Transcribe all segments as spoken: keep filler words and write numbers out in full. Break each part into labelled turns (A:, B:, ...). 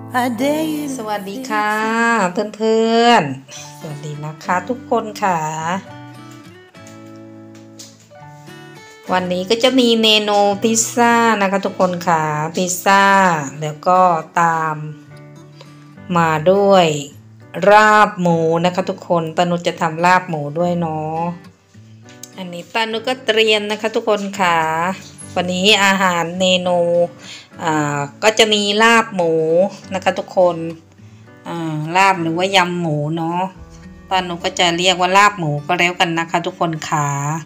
A: สวัสดีค่ะเพื่อนๆสวัสดีนะคะทุกคนค่ะวันนี้ก็จะมีเมนูพิซซ่านะคะทุกคนค่ะพิซซ่าแล้วก็ตามมาด้วยราบหมูนะคะทุกคนป้านุชจะทำลาบหมูด้วยเนาะอันนี้ป้านุชก็เตรียมนะคะทุกคนค่ะวันนี้อาหารเมนูอ่าก็จะมีลาบหมูนะคะทุกคนอ่าลาบหรือว่ายำหมูเนาะป้านุชก็จะเรียกว่าลาบหมูก็แล้วกันนะคะทุกคนค่ะ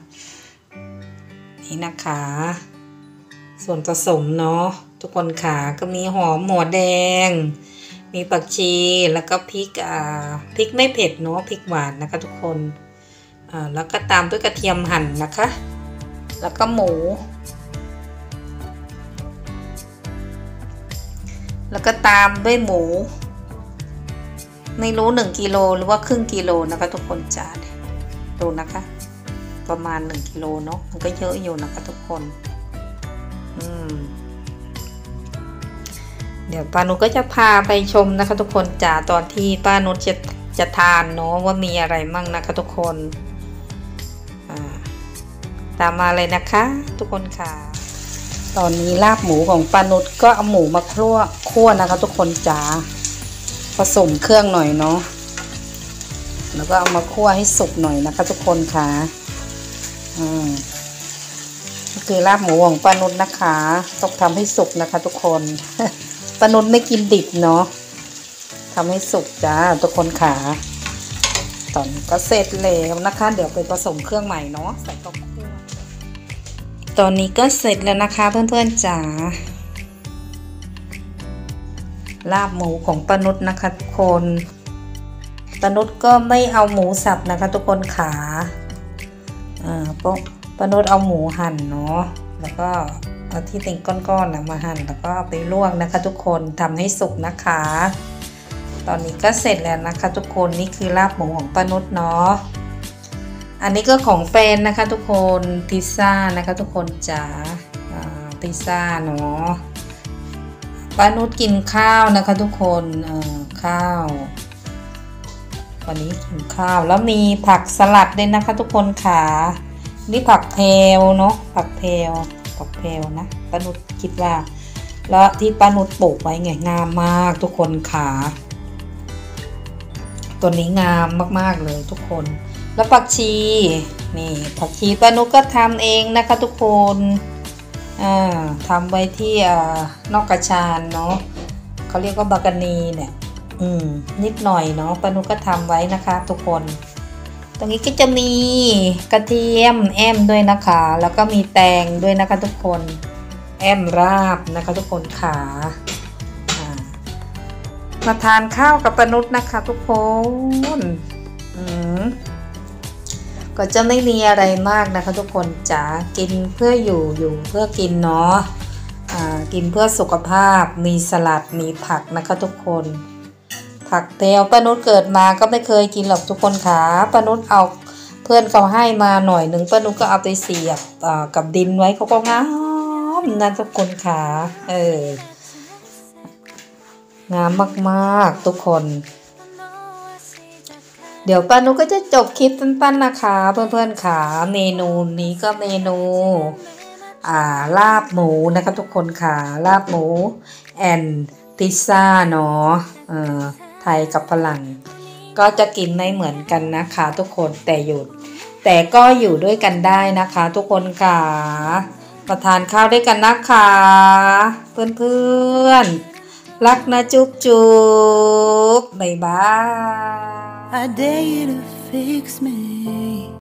A: นี่นะคะส่วนผสมเนาะทุกคนค่ะก็มีหอมหัวแดงมีผักชีแล้วก็พริกอ่าพริกไม่เผ็ดเนาะพริกหวานนะคะทุกคนอ่าแล้วก็ตามด้วยกระเทียมหั่นนะคะแล้วก็หมูแล้วก็ตามด้วยหมูไม่รู้หนึ่งกิโลหรือว่าครึ่งกิโลนะคะทุกคนจานดูนะคะประมาณหนึ่งกิโลเนาะมันก็เยอะอยู่นะคะทุกคนอืมเดี๋ยวป้านุชก็จะพาไปชมนะคะทุกคนจ๋าตอนที่ป้านุชจะจะทานเนาะว่ามีอะไรมั่งนะคะทุกคนอ่าตามมาเลยนะคะทุกคนค่ะตอนนี้ลาบหมูของป้านุชก็เอาหมูมาคั่วคั่วนะคะทุกคนจ๋าผสมเครื่องหน่อยเนาะแล้วก็เอามาคั่วให้สุกหน่อยนะคะทุกคนค่ะอืมนี่คือลาบหมูของป้านุชนะคะต้องทำให้สุกนะคะทุกคนป้านุชไม่กินดิบเนาะทำให้สุกจ้าทุกคนค่ะตอนนี้ก็เสร็จแล้วนะคะเดี๋ยวไปผสมเครื่องใหม่เนาะใส่ข้าวคั่วตอนนี้ก็เสร็จแล้วนะคะเพื่อนๆจ๋าลาบหมูของป้านุชนะคะทุกคนป้านุชก็ไม่เอาหมูสับนะคะทุกคนขาอ่าป้านุชเอาหมูหั่นเนาะแล้วก็เอาที่เป็นก้อนๆนะมาหั่นแล้วก็เอาไปลวกนะคะทุกคนทำให้สุกนะคะตอนนี้ก็เสร็จแล้วนะคะทุกคนนี่คือลาบหมูของป้านุชเนาะอันนี้ก็ของแฟนนะคะทุกคนพิซซ่านะคะทุกคนจ๋าพิซซ่าเนาะป้านุชกินข้าวนะคะทุกคนข้าววันนี้กินข้าวแล้วมีผักสลัดด้วยนะคะทุกคนค่ะนี่ผักเพลเนาะผักเพลผักเพลนะป้านุชคิดว่าแล้วที่ป้านุชปลูกไว้ไงงามมากทุกคนค่ะตัวนี้งามมากๆเลยทุกคนแล้วผักชีนี่ผักชีป้านุชก็ทำเองนะคะทุกคนอ่าทำไว้ที่อ่านอกกระชานเนาะเขาเรียกว่าบากานีเนี่ยอืมนิดหน่อยเนาะป้านุชก็ทำไว้นะคะทุกคนตรงนี้ก็จะมีกระเทียมแอมด้วยนะคะแล้วก็มีแตงด้วยนะคะทุกคนแอมราบนะคะทุกคนขามาทานข้าวกับป้านุชนะคะทุกคนอืมก็จะไม่มีอะไรมากนะคะทุกคนจ๋ากินเพื่ออยู่อยู่เพื่อกินเนาะอ่ากินเพื่อสุขภาพมีสลัดมีผักนะคะทุกคนผักเทลป้านุชเกิดมาก็ไม่เคยกินหรอกทุกคนค่ะป้านุชเอาเพื่อนเขาให้มาหน่อยหนึ่งป้านุชก็เอาไปเสียบกับดินไว้เขาก็งามนะทุกคนค่ะเอองามมากๆทุกคนเดี๋ยวป้านุชก็จะจบคลิปสั้นๆนะคะเพื่อนๆค่ะเมนูนี้ก็เมนูอ่าลาบหมูนะคะทุกคนค่ะลาบหมูแอนพิซซ่าเนาะเอ่อไทยกับฝรั่งก็จะกินไม่เหมือนกันนะคะทุกคนแต่อยู่แต่ก็อยู่ด้วยกันได้นะคะทุกคนค่ะมาทานข้าวด้วยกันนะคะเพื่อนๆรักนะจุ๊บจุ๊บบ๊ายบาย
B: I dare you to fix me.